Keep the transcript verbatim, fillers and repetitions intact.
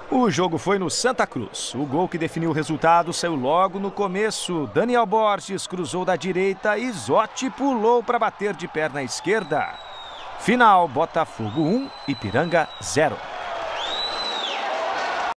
O jogo foi no Santa Cruz. O gol que definiu o resultado saiu logo no começo. Daniel Borges cruzou da direita e Zotti pulou para bater de perna esquerda. Final: Botafogo um, Ipiranga zero.